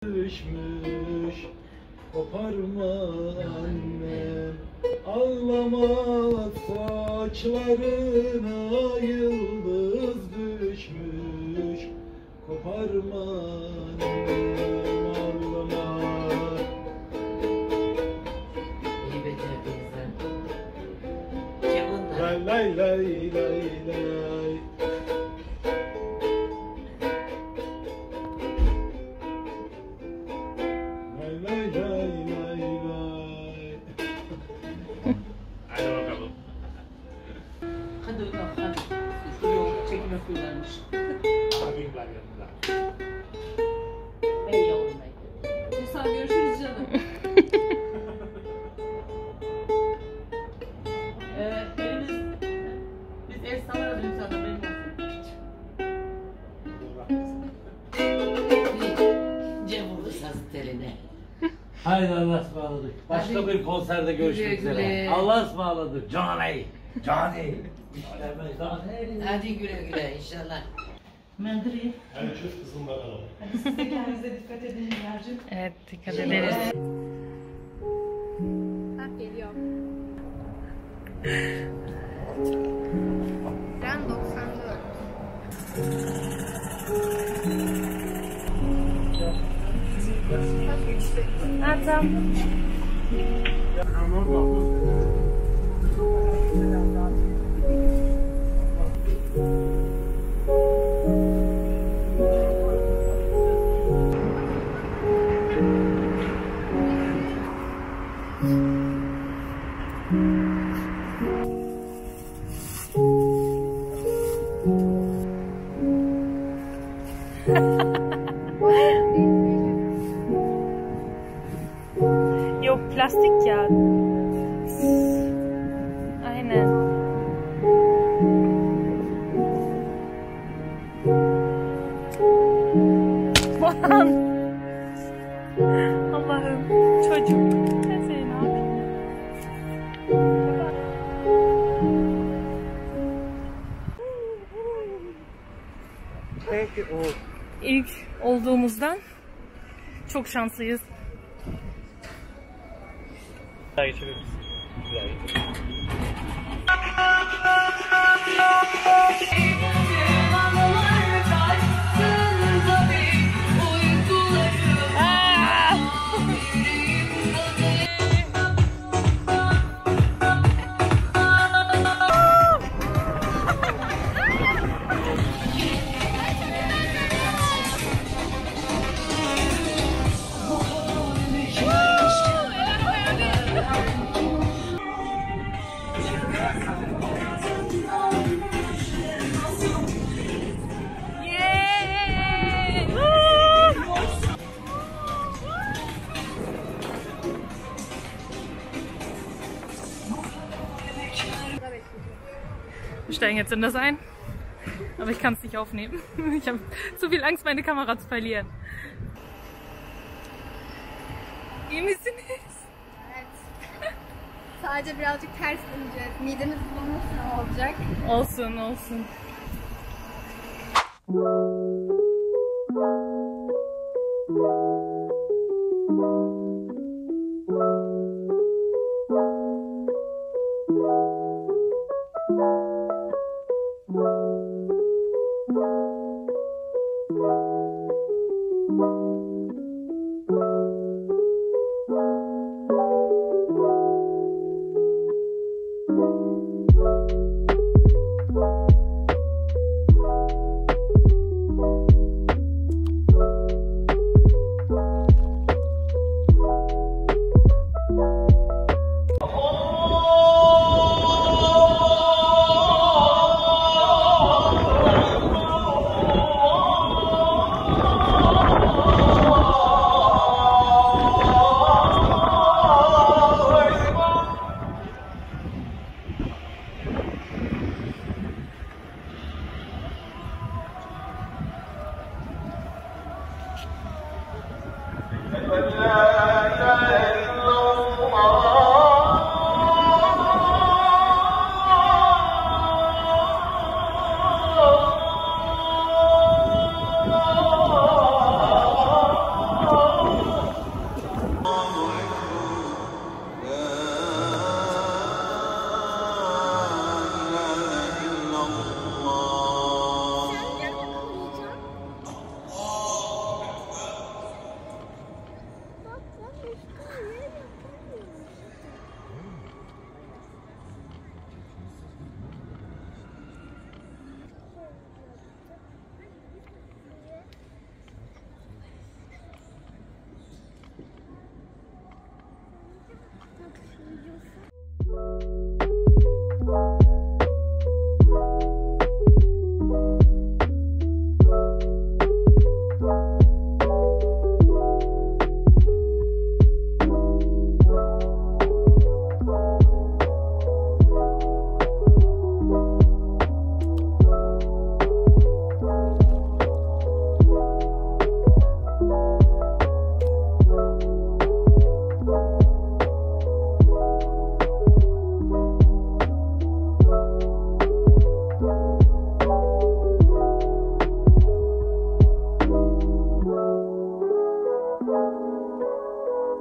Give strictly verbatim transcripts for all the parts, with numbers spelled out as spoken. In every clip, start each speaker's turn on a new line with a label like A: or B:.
A: Düşmüş, koparma annem, ağlama saçlarına yıldız düşmüş, koparma annem, ağlama.
B: İyi becerdin sen. Kemanlar.
A: Lay lay lay lay lay.
B: Hadi bakalım, hadi. Şu yol çekim yapıyorlarmış.
A: Abim var yanında.
B: Ben yolundayım.
C: Musa görüşürüz canım.
B: Ee, elimiz, biz el sallarız Musa'da, benim olsun. Cem vurdu saz teline.
D: Haydi Allah'a ısmarladık. Başka
B: Hadi.
D: bir konserde görüşmek
B: Güle
D: üzere.
B: güle.
D: Allah'a ısmarladık. Johnny. Johnny. İşte ben Johnny.
B: Hadi güle güle inşallah. Mendiri.
A: Hadi çöz kızım bakalım.
C: Hadi siz de kendinize dikkat edin Nigar'cığım.
E: Evet, dikkat ederiz.
F: Ha geliyor. Ben doksan dört.
E: Ha, tamam. Yok, plastik ya. Aynen. Aman. Allah'ım, çocuk. Ben seni ne yapayım?
B: Belki o.
E: İlk olduğumuzdan çok şanslıyız.
D: Daha geçebiliriz.
E: Wir steigen jetzt in das ein, aber ich kann es nicht aufnehmen. Ich habe zu viel Angst, meine Kamera zu verlieren. İyi misiniz?
F: Evet. Sadece birazcık ters ineceğiz. Midemiz bulanırsa olacak.
E: Olsun, olsun.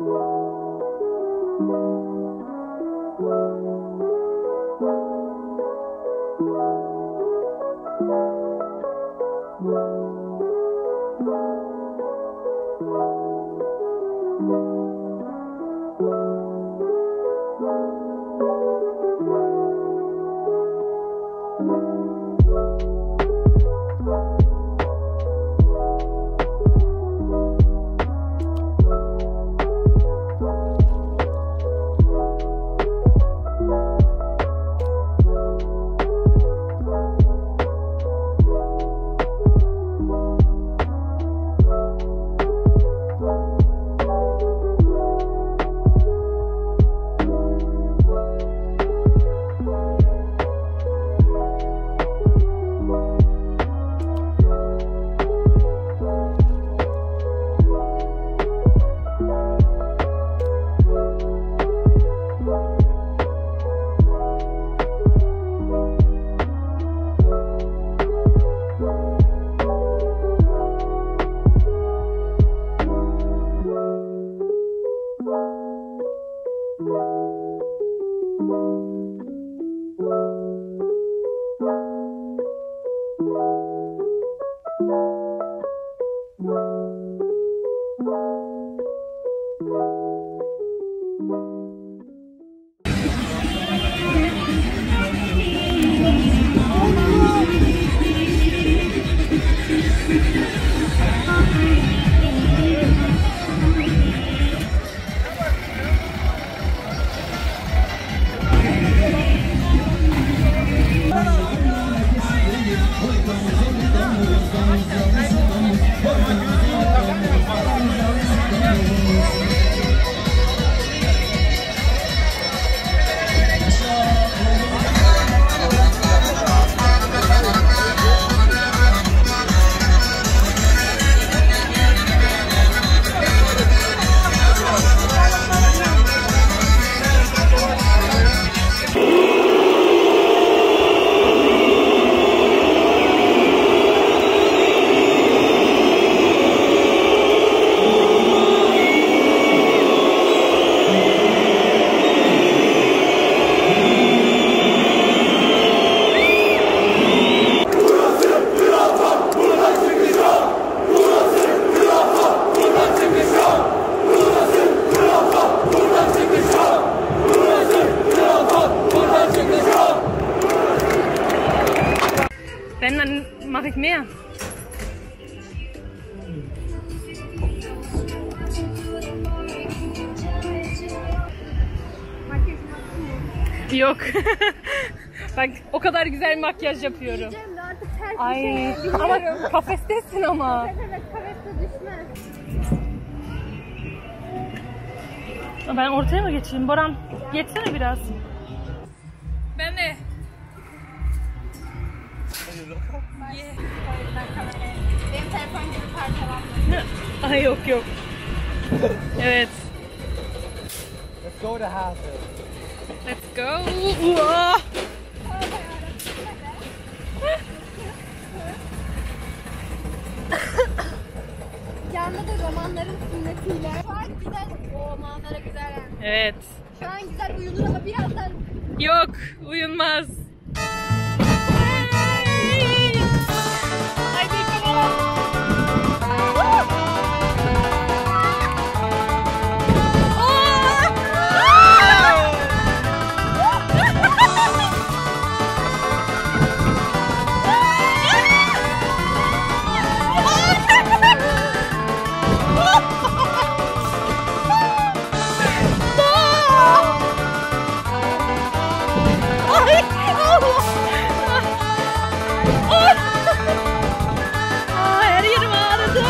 E: Wenn, dann mache ich mehr. Yok. Bak o kadar güzel makyaj yapıyorum. Ay ama kafestesin ama.
F: Evet, kafeste düşmez.
E: Ben ortaya mı geçeyim? Boran geçsene biraz. Ben de.
F: Benim telefon gibi parçalandı.
E: Ay yok yok. Evet.
A: Let's go to Hazel.
E: Let's go. Uaa.
F: Yanında da romanların sünnetiyle. Şu an güzel. O manzara güzel yani.
E: Evet.
F: Şu an güzel uyunur ama birazdan.
E: Yok, uyunmaz. Haydi come her yerim ağrıdı.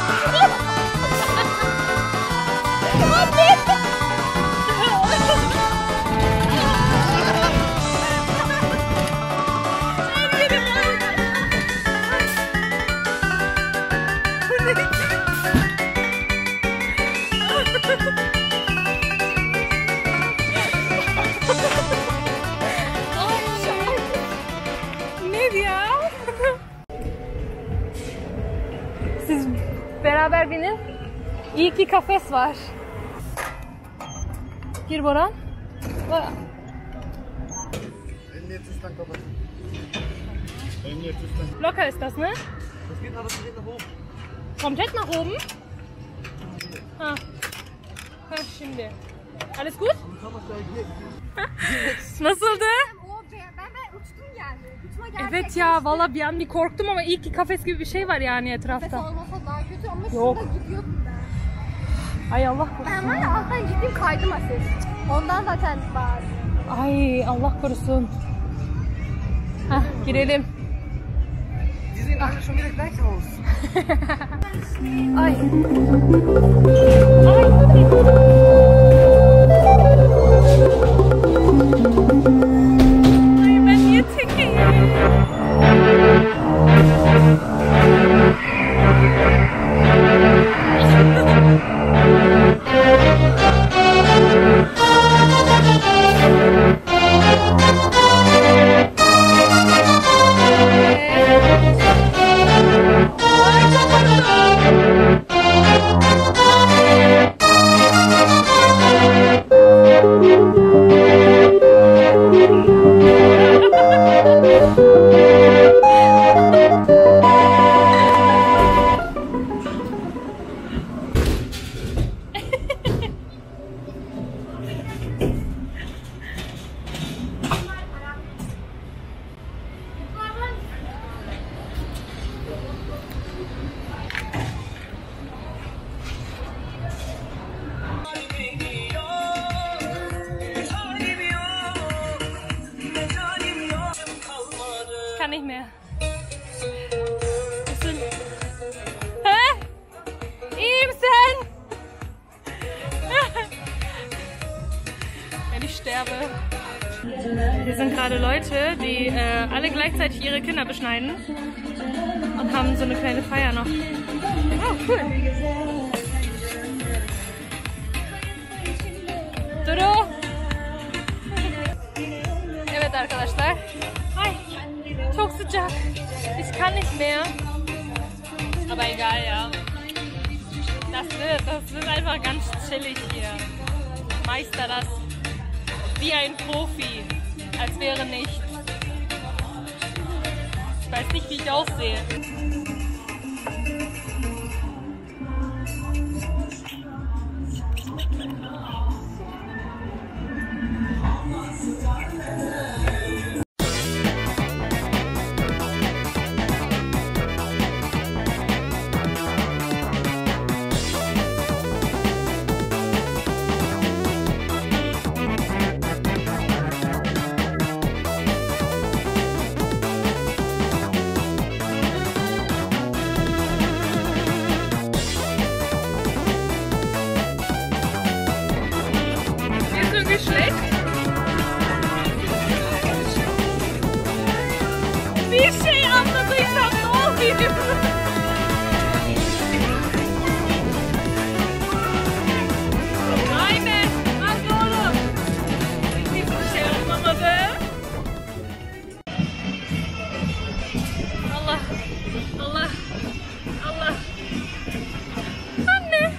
E: Ne ya? Siz beraber binin. İyi ki kafes var. Gir Boran.
A: Emniyetüstten kapatın. Emniyetüstten.
E: Locker ist das, ne?
A: Das geht aber direkt nach oben.
E: Komplett nach oben? Ha. Ha şimdi. Alles gut? Nasıldı?
F: O ben ben uçtum yani. Uçma gerçekten.
E: Evet ya valla bir an bir korktum ama iyi ki kafes gibi bir şey var yani etrafta.
F: Nefes olmasa daha kötü ama
E: Yok.
F: şurada gidiyordum ben.
E: Ay Allah korusun.
F: Ben var ya alttan gittim kaydım asil. Ondan zaten bağırdım.
E: Ay Allah korusun. Hah girelim.
A: Die sehen alle schon wieder gleich aus.
E: Ay. Ay. Ay ben niye tekeyim? Kann nicht mehr. Bisschen. Hä? Ihm sen! Wenn ich sterbe. Hier sind gerade Leute, die äh, alle gleichzeitig ihre Kinder beschneiden und haben so eine kleine Feier noch. Oh, cool. Dodo. Evet arkadaşlar. Ay, çok sıcak. Ich kann nicht mehr. Aber egal, ja. Das wird, das wird einfach ganz chillig hier. Meister das wie ein Profi, als wäre nichts. Ich weiß nicht, wie ich aussehe. Schlecht. Bir şey anladıysam ne olayım? Aynen. Hadi oğlum. Hiçbir şey olmamadı. Allah. Allah. Allah. Anne.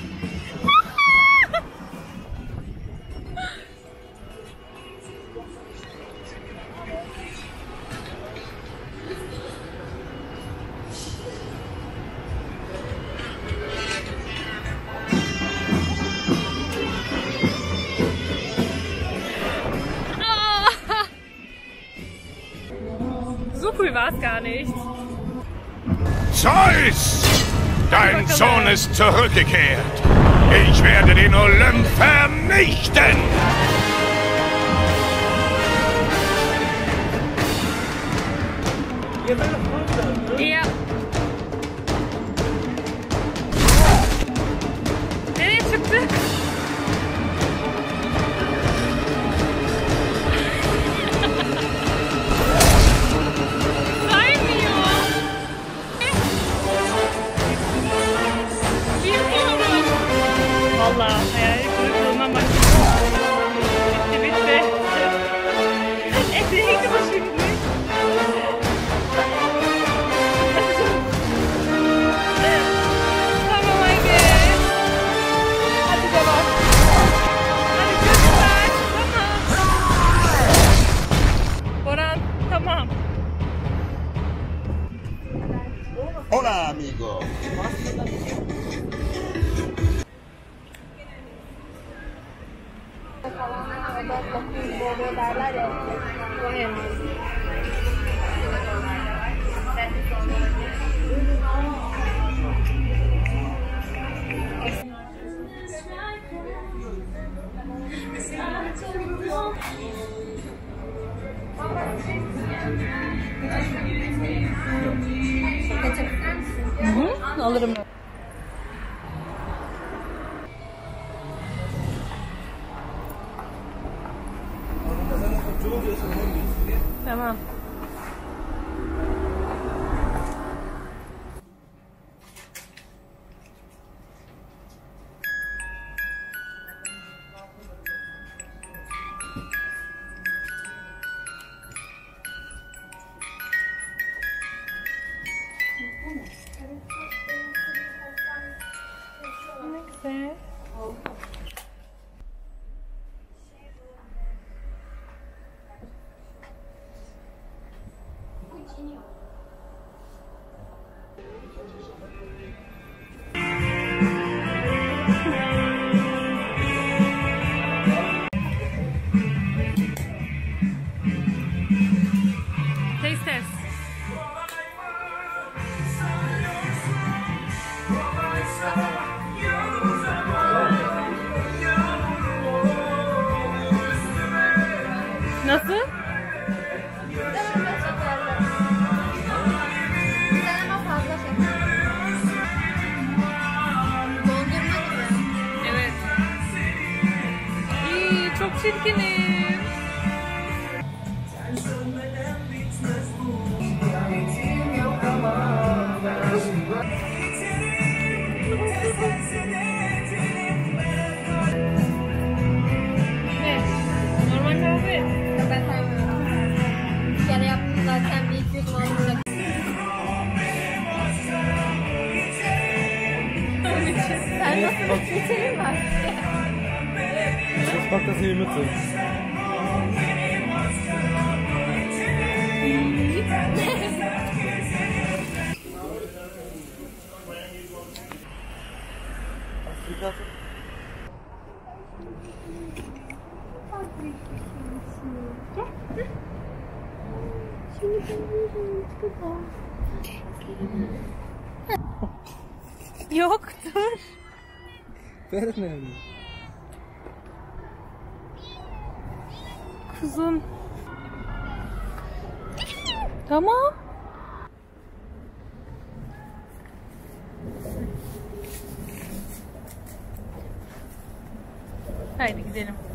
E: So cool war es gar nicht.
G: Zeus! Dein Sohn ist zurückgekehrt. Ich werde den Olymp vernichten!
E: Ja. Nereye çıktı? Valla hayal kırıklığıma bak. Bitti bitti. Eteği gibi şimdi. Tamam haydi. Hadi devam. Hadi
F: oluyor derler ya. O hem.
E: Hı, alırım. Tamam. Ne güzel. Taste test. Nasıl?
F: Güzel ama fazla şeker. Dondurma gibi.
E: Evet. İyi, çok çirkinim. Ne? Normal kahve.
F: Ya ben sevmiyorum. Bir kere yaptım zaten bir iki yudum alacak. Sen nasıl bir içerim var?
A: Das macht das in die Mitte.
E: Yoktur.
A: Vermeyin.
E: Kuzum. Tamam. Haydi gidelim.